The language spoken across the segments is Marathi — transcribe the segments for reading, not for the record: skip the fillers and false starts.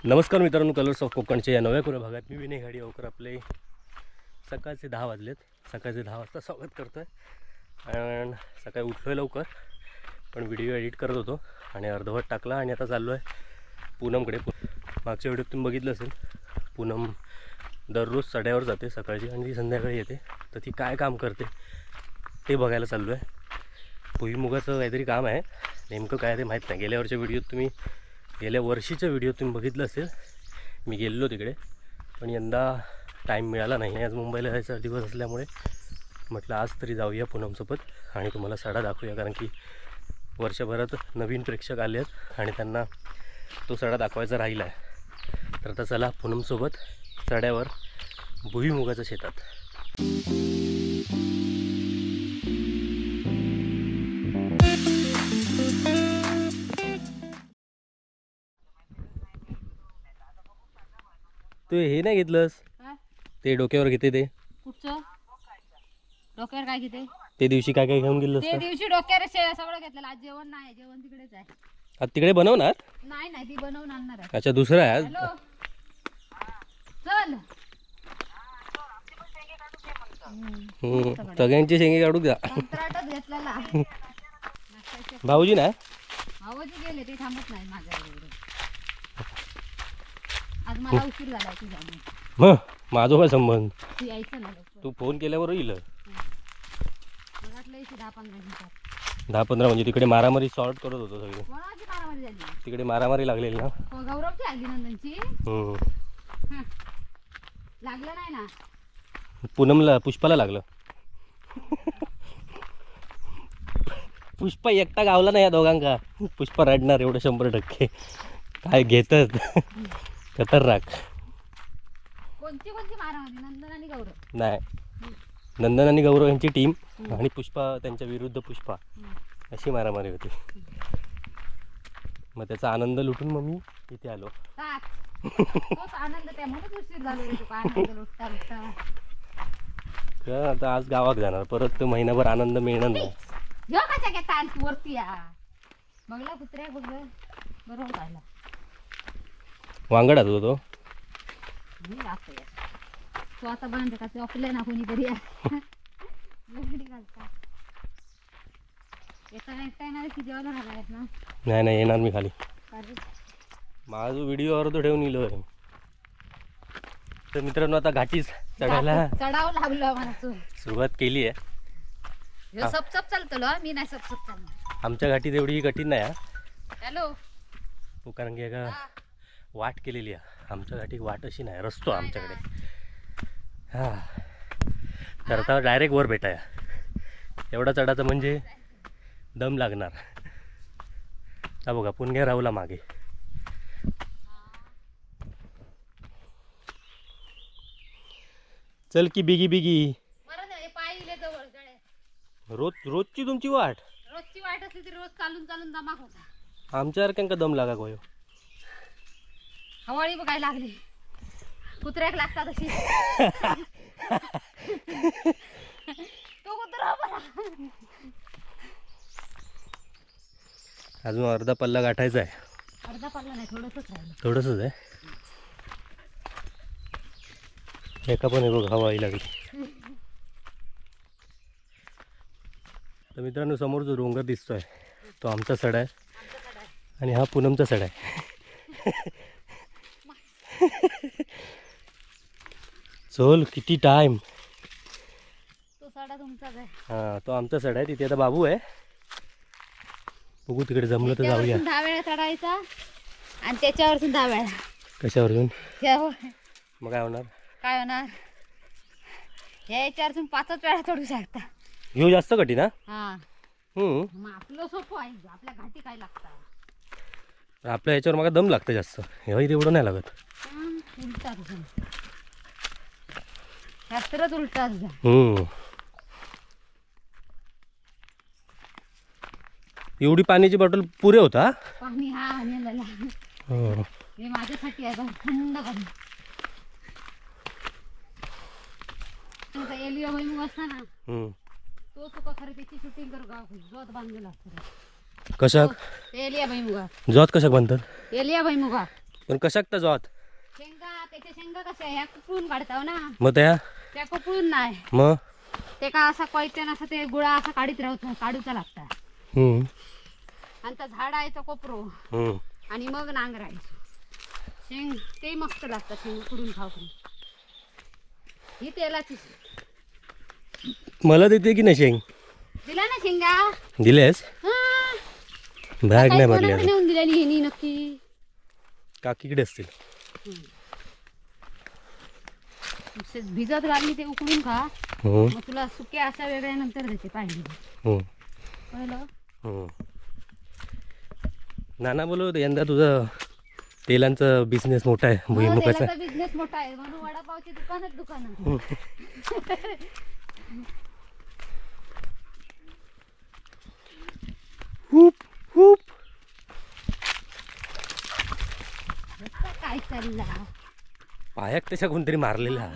नमस्कार मित्रांनो, कलर्स ऑफ कोकणच्या या नव्या कोऱ्या भागात मी विनय घाडी अवकर आपले सकाळचे 10 वाजलेत. सकाळचे 10 वाजता स्वागत करतो आहे. आणि सकाळी उठलो आहे लवकर, पण व्हिडिओ एडिट करत होतो आणि अर्धवट टाकला आणि आता चाललो आहे पूनमकडे. मागच्या व्हिडिओत तुम्ही बघितलं असेल, पूनम दररोज सड्यावर जाते सकाळची आणि ती संध्याकाळी येते. तर ती काय काम करते ते बघायला चाललो आहे. भुईमुगाचं काहीतरी काम आहे, नेमकं काय ते माहीत नाही. गेल्या वर्षीच्या व्हिडिओ तुम्ही बघितलं असेल, मी गेलेलो तिकडे, पण यंदा टाईम मिळाला नाही. आज मुंबईला जायचा दिवस असल्यामुळे म्हटलं आज तरी जाऊया पूनमसोबत आणि तुम्हाला सडा दाखवूया, कारण की वर्षभरात नवीन प्रेक्षक आले आहेत आणि त्यांना तो सडा दाखवायचा राहिला आहे. तर आता चला पूनमसोबत सड्यावर भुईमुगाच्या शेतात. तू हे नाही घेतलंस? ते डोक्यावर घेते ते कुठचं डोक्यावर काय घेते? ते दिवशी काय काय घेऊन गेलं? ते दिवशी डोक्यावर सगळं घेतलेलं. आज जेवण नाही, जेवण तिकडेच आहे. आज तिकडे बनवणार? नाही ती बनवून आणणार आहे. अच्छा, दुसरं आहे आज. हॅलो चल, सगळ्यांची शेंगे काढू द्या. कंत्राटच घेतलेला. भाऊजी ना भाऊजी गेले, ते थांबत नाही माझ्याबरोबर. आज मला उशीर झाला तुझा. मग माझा काय संबंध? तू यायचं ना लवकर. तू फोन केल्यावर येईल. मला वाटलं 10-15 मिनिटात. 10-15 म्हणजे तिकडे मारामारी सॉर्ट करत होतो सगळे. कोणाची मारामारी झाली? तिकडे मारामारी लागलेली ना. गौरवची आली नंदनची. लागलं नाही ना? पूनमला, पुष्पाला लागलं. पुष्पा एकटा गावला नाही या दोघांका. पुष्पा रडणार एवढं 100%. काय घेतात खतरनाक. कोणती मारामारी? नंदन आणि गौरव? नाही, नंदन आणि गौरव यांची टीम आणि पुष्पा त्यांच्या विरुद्ध पुष्पा, अशी मारामारी होती. मग त्याचा आनंद लुटून मग मी इथे आलो. तोच आनंद, त्यामुळेच उशीर झालो रे. तू आनंद लुटता लुटता. आता आज गावात जाणार, परत महिनाभर आनंद मिळणार नाही. वरती या बघला कुत्र्या बघलं बरोबर पाहिला. वांगडात होतो तो. तो आता बांध का ते आपल्या ना कोणीतरी नाही येणार मी खाली. माझा व्हिडिओ अर्ध ठेवून इलो. तर मित्रांनो, आता घाटीच चढायला चढावं लागलं मला. सुरुवात केली आहे. सपसप चालतो मी नाही सपसप चालणार. आमच्या घाटीत एवढी कठीण नाही. हॅलो, कारण की एका वाट केलेली आहे. आमच्या घाटी वाट अशी नाही, रस्तो आमच्याकडे. तर आता डायरेक्ट वर भेटाया. एवढा चढायचं म्हणजे दम लागणार. हा बघा, पुणग्या राहुला मागे. चल की बिगी बिगी. रोजची तुमची वाट. रोजची वाट असली तरी रोज चालून दमाक होता. आमच्यासारख्यांका दम लागा गोयो. हवाळी बघायला लागली, कुत्र्याक लागतात अशी. तो कुत्रा बरा. अजून अर्धा पल्ला गाठायचा आहे. अर्धा पल्ला नाही, थोडंसंच राहिलं. थोडंसंच आहे. एका पण बघ हवाळी लागली. तर मित्रांनो, समोर जो डोंगर दिसतोय तो आमचा सडा आहे आणि हा पूनमचा सडा आहे. चल, किती टाइम. तो सडा तुमचाच आहे. हा, तो आमचा सडा आहे. तिथे आता बाबू आहे. बघू तिकडे जमलं तर जाऊया. 10 वेळा चढायचा आणि त्याच्यावरतून 10 वेळा. कशावरून? मग काय होणार? काय होणार? याच्यावरतून 5 वेळा चढू शकता. ह्यो जास्त कठीण. हा, मग आपलं सोपं आहे. आपल्या घाटी काय लागतात. आपल्या याच्यावर मला दम लागतं जास्त. हे तेवढं नाही लागत. उलटाच शास्त्रच उलटाच. एवढी पाण्याची बॉटल पुरे होता पाणी. हा, हे माझ्यासाठी आहे बघ, थंड पाणी. एलिया भुईमुग असता ना, तो तुका खरं त्याची शूटिंग करू का? जोत बांधलेला असतो. कशाक? एलिया भुईमुगा. जोत कशाक बांधतात? एलिया भुईमुगा पण कशाक तर जात शेंगा त्याच्या शेंगा कशा ह्या कुपळून काढताव ना, मग त्या कुपळून नाही, मग ते का असा कोयत्यान असं ते गुळा असा काढूचा लागता. हम्म, आणि त्या झाडायचं कोपरो हम्म. आणि मग नांगरायचं शेंग, ते मस्त लागतात शेंग उकडून खाऊ. ही तेलाची शेंग. मला देते की नाही शेंग? दिला ना शेंगा? दिलेस? हा. बॅग नाही भरली कोणाकडे अजून. नेऊन दिलेली हिनी नक्की? काकीकडे असतील. भिजत घालली ते उकडून खा, हम्म, मग तुला सुक्या अशा वेगळ्या नंतर देते पाहिजे. हम्म, कळलं? हम्म. नाना बोलवत यंदा तुझं तेलांचं बिझनेस मोठा आहे भुईमुगाचा. बिझनेस मोठा आहे म्हणून वडापावची दुकान. खूप खूप काय चालला? पायाक त्याच्या कोणतरी मारलेला.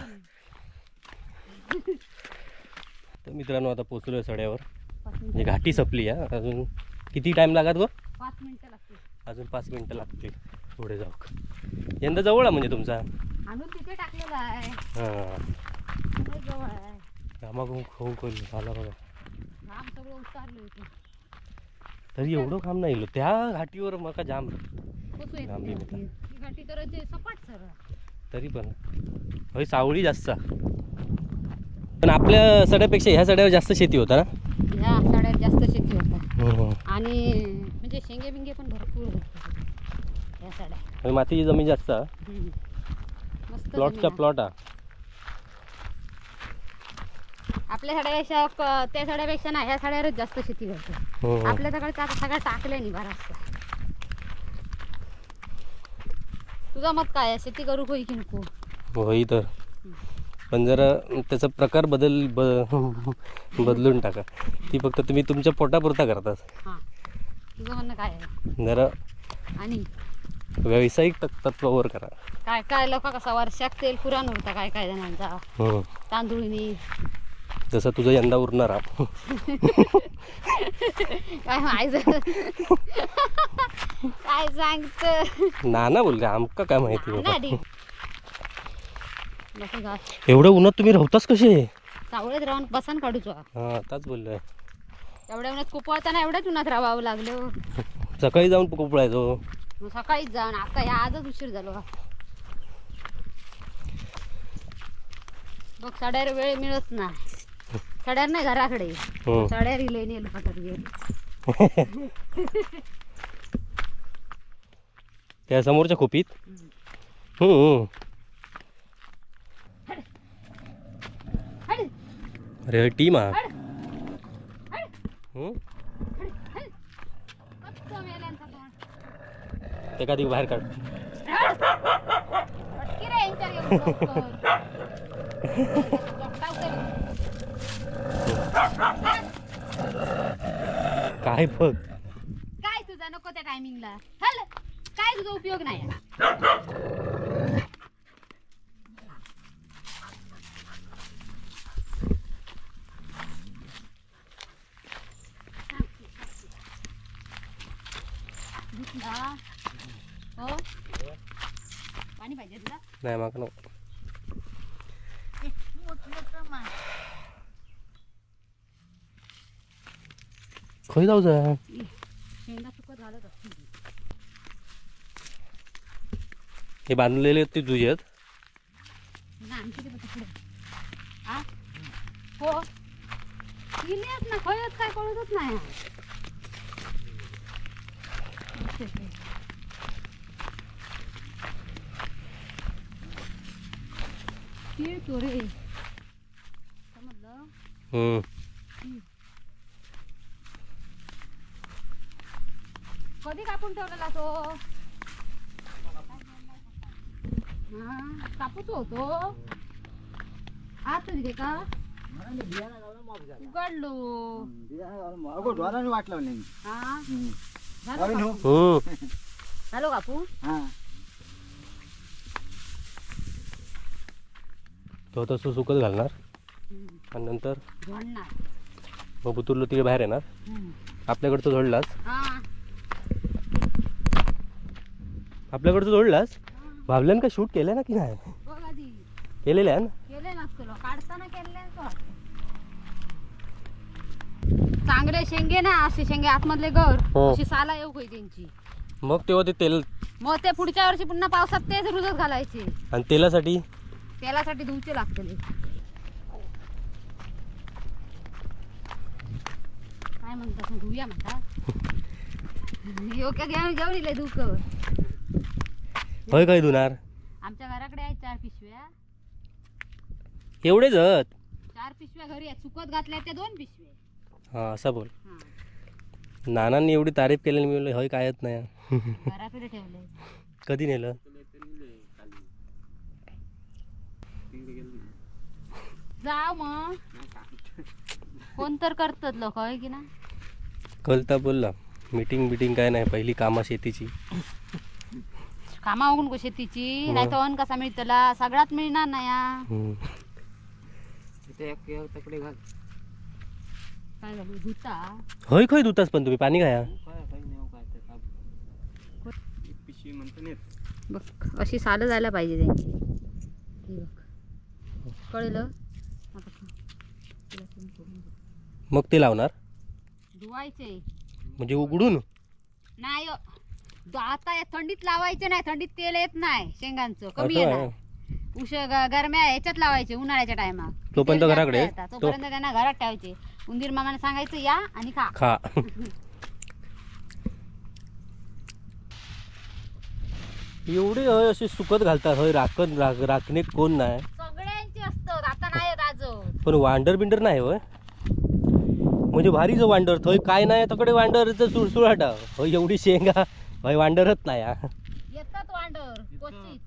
तर मित्रांनो आता पोचलोय सड्यावर. म्हणजे घाटी संपली हा. अजून किती टाइम लागत गो? 5 मिनिटं लागतील. अजून 5 मिनिटं लागतील पुढे जाऊ. यंदा जवळ आहे म्हणजे तुमचा. आणून तिथे टाकलेला आहे. हां, लय जवळ आहे. घामाघूम खाऊ करू आला बघा. घाम सगळं उतारलं होतं. तरी एवढं काम नाही गेलो त्या घाटीवर मका जाम. कसं येत लांबी नाही मित्र. ही घाटी तर जे सपाट सरळ. तरी पण होय सावळी जास्त. पण आपल्या सड्यापेक्षा ह्या सड्यावर जास्त शेती होता ना. ह्या साड्यात जास्त शेती होतात हम्म. आणि म्हणजे शेंगे बिंगे पण भरपूर होतात या साड्या. होय, मातीची जमीन जास्त. मस्त प्लॉटचा जमीन आहे. प्लॉट हा. आपल्या साड्यापेक्षा त्या साड्यापेक्षा ना ह्या साड्यावरच जास्त शेती करते. हम्म. आपल्या सगळं आता सगळं टाकलंय नाही बराचसा. तुझं मत काय आहे? शेती करू होई की नको? होई तर, पण जरा त्याचा प्रकार बदलून टाका. ती फक्त तुम्ही तुमच्या पोटापुरता करतात. हां, तुझं म्हणणं काय आहे? जरा आणि व्यावसायिक तत्वावर करा. काय काय लोक कसा वर्षात तेल पुराण उरता काय काय जणांचा हम्म. तांदूळनी. जसं तुझं यंदा उरणार हा. काय माहिती काय सांगत नाना बोलले आमका काय माहिती बाबा. घास एवढं उन्हात तुम्ही राहताच कसे? सावळेत राहून बसान काढूचो. हा आताच बोललोय. एवढ्या उन्हात कुपवताना एवढ्याच उन्हात राहावं लागलं. सकाळी जाऊन कोपळायचो. मग सकाळीच जाऊन आता या आजच उशीर झालो. बघ साड्यावर वेळ मिळत नाही. साड्यावर नाही घराकडे. हम्म. साड्यावर इले नेल पाठत गेल. त्या समोरच्या खोपीत. हम्म. अरे टीम हा. हम्म. ते कधी बाहेर काढ. काय बघ काय तुझा नको त्या टायमिंगला हल. काय तुझा उपयोग नाही. हो पाणी पाहिजे तुला? नाही माका नको. खय जाऊ जा. शेंगा सुकत घालत असतील. हे बांधलेले ते तुझे आहेत. आमची ते पुढे आ हो इलेच ना खयच काय कळतच नाही. तीळ चोरे समजलं. हम्म. कधी कापून ठेवलेला तो? हा कापूच होतो आता तिथे का उघडलो. हा झालं कापू? झालो कापू. तो तसं सुकत घालणार आणि नंतर मग बुतुरलो तिकडे बाहेर येणार. आपल्याकडचं झडलाच. हा आपल्याकडचं जोडलास भावल्यान का शूट केलं ना की नाही बघ आधी केलेलं आहे ना केले नसतो काढताना केले चांगले शेंगे ना असे शेंगे आतमधले गर हो. अशी साला येऊ काही त्यांची मग तेव्हा ते तेल मग ते पुढच्या वर्षी पुन्हा पावसात तेच रुजत घालायचे आणि तेलासाठी तेलासाठी धुवचे लागतले काय म्हणतात धुया म्हणतात योग्य घेऊन घेऊन इले धुक होय काय धुणार आमच्या घराकडे आहेत 4 पिशव्या एवढेच आहेत 4 पिशव्या घरी आहेत सुकत घातल्या त्या 2 पिशव्या हा असं बोल हा नानांनी एवढी तारीफ केलेली मी बोललो होय काय येत नाही घराकडे ठेवलंय कधी नेलं जाव मग कोण तर करतात लोक होय की ना कळता बोलला मीटिंग बिटिंग काय नाही पहिली कामं शेतीची कामा होऊन शेतीची नाही तर अन कसा मिळतला सगळ्यात मिळणार नाही हम्म. काय झालं धुता होय खय धुतास पण तुम्ही पाणी खाया बघ अशी सालं जायला पाहिजे त्यांची हे बघ कळलं आता तिला फोन करून बघ. मग ते लावणार धुवायचे म्हणजे उघडून नाही हो. आता या थंडीत लावायचे नाही थंडीत तेल येत नाही शेंगांचं कमी असं येणार आहे. गरम्या ह्याच्यात लावायचे उन्हाळ्याच्या टायमात तोपर्यंत घराकडे तोपर्यंत त्यांना घरात ठेवायचे उंदीर मामाने सांगायचं या आणि खा खा एवढे होय असे सुकत घालतात होय राखणे कोण नाही सगळ्यांचे असतात आता नाही राज पण वांडर बिंडर नाही होय म्हणजे भारी जो वांडर थंय काय नाही तकडे वांडरचं सुळसुळाटा होय एवढी शेंगा होय वांडरच नाही हा. येतात वांडर क्वचित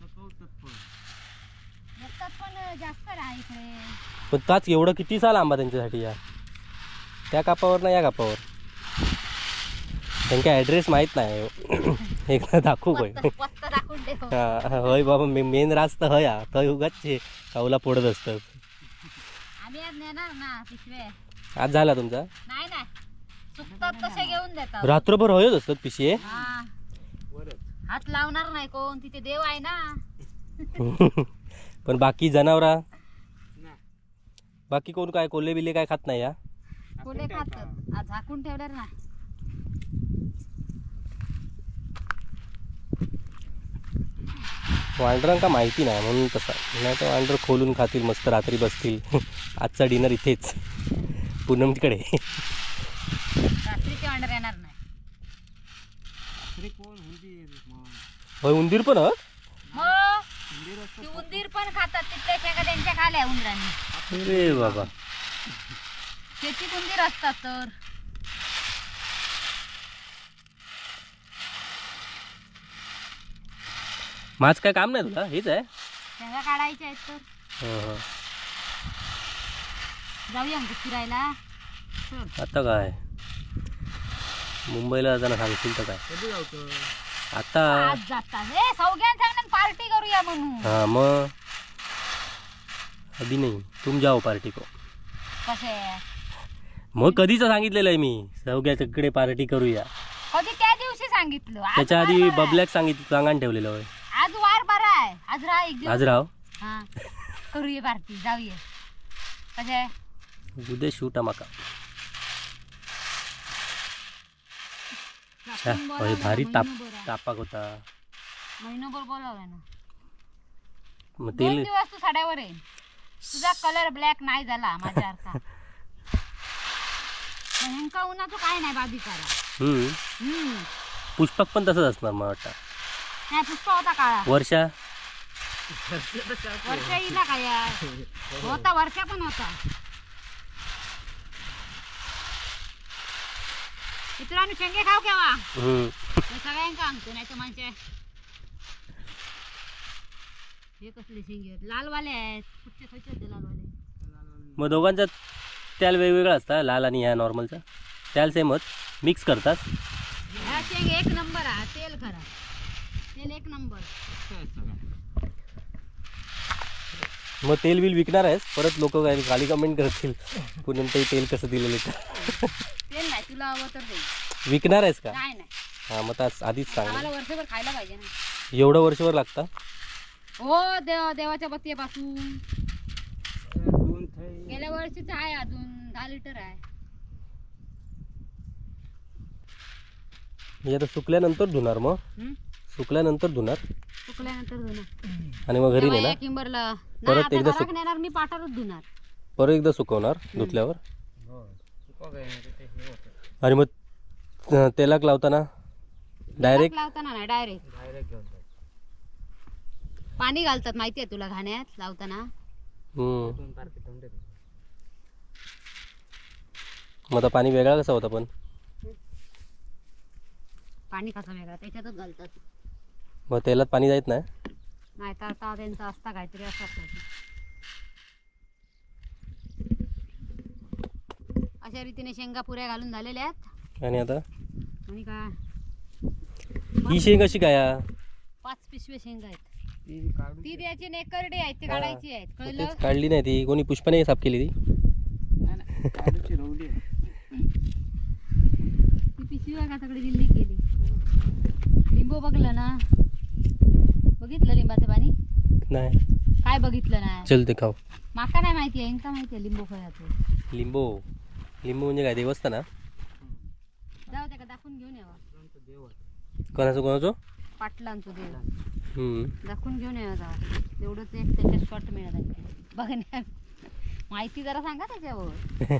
येतात पण जास्त नाही इकडे पण ताच एवढं किती साल आंबा त्यांच्यासाठी या त्या कापावर ना या कापावर त्यांचा ॲड्रेस माहीत नाही एकदा दाखवू होय पत्ता दाखवून ठेव हा होय बाबा मेन रास्त हया थंय उगाच काऊला पडत असतात आम्ही आज नेणार ना पिशवे आज झाला तुमचा नाही नाही सुकतात तसे घेऊन देतात रात्रभर होयच असतात पिशे हा. हात लावणार नाही कोण तिथे देव आहे ना पण बाकी जनावरा बाकी कोण काय कोल्हे बिल्ले काय खात नाही या कोले खातात आज झाकून ठेवणार ना वांडरांका माहिती नाही म्हणून तसा नाही तर वांडर खोलून खातील मस्त रात्री बसतील आजचा डिनर इथेच पूनमकडे रात्रीचे अंडर येणार नाही होय उंदीर पण मग ती उंदीर पण खातात तिथल्या शेंगा त्यांच्या खाल्या उंदरांनी अरे बाबा शेतीत उंदीर असतात तर माझं काय काम नाही तुला हेच आहे शेंगा काढायच्या आहेत तर हं. जाऊया मग फिरायला चल. आता काय मुंबईला जाताना सांगशील तर काय आता आज जातात हे सौग्यान सांगणार पार्टी करूया म्हणून हाँ मग अभी नहीं तुम जाओ पार्टी को कसे मग कधीच सांगितलेलं आहे मी सगळ्याकडे पार्टी करूया कधी त्या दिवशी सांगितलं आज त्याच्या वार आधी बरा आहे. बबल्याक सांगान ठेवलेलं होय आज वार बरा आहे आज राहा एक दिवस आज राव हा करूया पार्टी जाऊया कसे उद्या शूट माका होय भारी तापाक होता महिनोभर बोलावलं ना मग 2 तेल दिवस तू साड्यावर आहे तुझा कलर ब्लॅक नाही झाला माझ्यासारखा ह्यांका उन्हाचं काय नाही बाबी करा पुष्पक पण तसंच असणार मला वाटतं नाही पुष्पा होता काळा वर्षा वर्षा येईला काय होता वर्षा पण होता मित्रांनो शेंगे खाऊ केव्हा हे सगळ्यांका आणतो नाही तर म्हणजे हे कसले शेंगे आहेत लालवाले आहेत कुठचे खायचे होते लालवाले मग दोघांचा त्याल वेगवेगळा असता लाल आणि ह्या नॉर्मलचा त्याल सेमच मिक्स करतात ह्या शेंग 1 नंबर आहे तेल खरा तेल 1 नंबर मग तेल बिल विकणार आहेस परत लोक काय खाली कमेंट करतील पुन्हा ते तेल कसं दिलेलं तेल नाही तुला हवं तर दे विकणार आहेस का नाही नाही हा मग तास आधीच सांग आम्हाला वर्षभर खायला पाहिजे ना एवढं वर्षभर लागता? हो देवाच्या बत्तीपासून गेल्या वर्षीच आहे, अजून 10 लिटर आहे. हे आता सुकल्यानंतर धुणार मग? हम्म? सुकल्यानंतर धुणार सुकल्यानंतर धुणार आणि मग घरी तेव्हा नेणार? या किंबरला परत नाही, आता एकदा घरात नेणार, मी पाटावरच धुणार. परत एकदा सुकवणार धुतल्यावर? आणि मग तेलाक लावताना डायरेक्ट? लावताना नाही, डायरेक्ट पाणी घालतात, माहिती आहे तुला घाण्यात लावताना. मग आता पाणी वेगळा कसा होता पण? पाणी कसा वेगळा त्याच्यातच घालतात. मग तेलात पाणी जात नाही? नाही तर आता त्यांचं असता काहीतरी असं. अशा रीतीने शेंगा पुऱ्या घालून झालेल्या आहेत. आणि आता आणि काय ही शेंग अशी काय? 5 पिशव्या शेंगा आहेत. ती द्यायची नाही, करडी आहेत, ती काढायची आहेत, कळलं? तेच काढली नाही ती, कोणी पुष्पाने साफ केली ती? ती पिशवी आहे का तिकडे दिल्ली गेली. लिंबू बघलं ना? बघितलं लिंबाचं पाणी? नाही. काय बघितलं नाही? चल ते खाऊ. माका नाही माहिती आहे, इंका माहिती आहे लिंबू फळाचं. लिंबू म्हणजे काय, देवस्थान? जाऊ त्या दाखवून घेऊन यावं. कोणाचं? पाटलांचं देव हम्म. दाखवून घेऊन यावं जावा. तेवढंच एक त्याच्या शॉट मिळत आहे बघण्यात. माहिती जरा सांगा त्याच्यावर.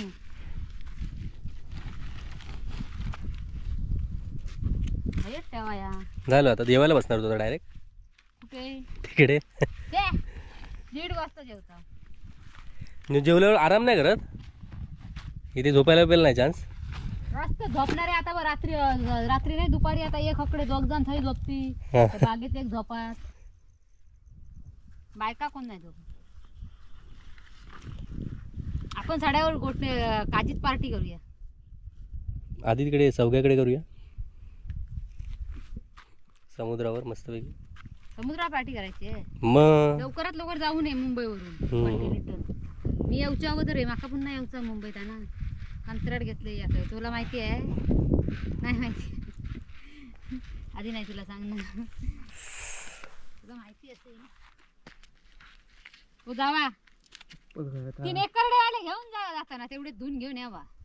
ठेवा या. झालं, आता देवाला बसणार होता डायरेक्ट कुठे? तिकडे. ते 1:30 वाजता जेवता. जेवल्यावर आराम नाही करत? इथे झोपायला बिल नाही चान्स? रस्ते झोपणारे आता रात्री नाही, दुपारी आता एक हकडे 2 जण थंय झोपती, बागेत एक झोपात. बायका कोण नाही झोप. आपण साड्यावर गोठणे काजीत पार्टी करूया. आधी तिकडे सौग्याकडे करूया, समुद्रावर मस्तपैकी. समुद्रावर पार्टी करायची आहे. मग लवकरात लवकर जाऊ नये मुंबईवरून रिटर्न. मी येऊच्या अगोदर आहे, माका पुन्हा येऊचं मुंबईत आहे ना. अंतराळ घेतलं या काय, तुला माहिती आहे? नाही माहिती. आधी नाही तुला सांग ना, तुला माहिती असेल. तू जावा 3 एकरडे आले घेऊन जा, जाताना तेवढे धुवून घेऊन यावा.